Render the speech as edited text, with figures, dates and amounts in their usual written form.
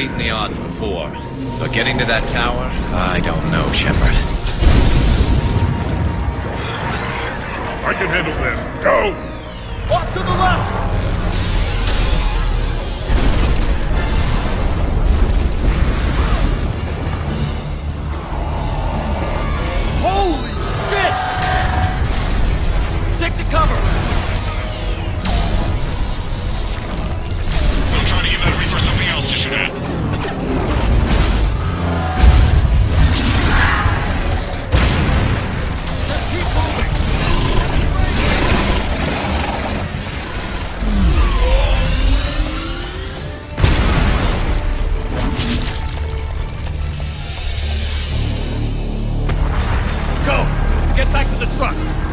beaten the odds before. But getting to that tower, I don't know, Shepard. I can handle them. Go! Off to the left! Holy shit! Stick to cover! I'm trying to give that Reaper something else to shoot at. Just keep moving! Go! Get back to the truck!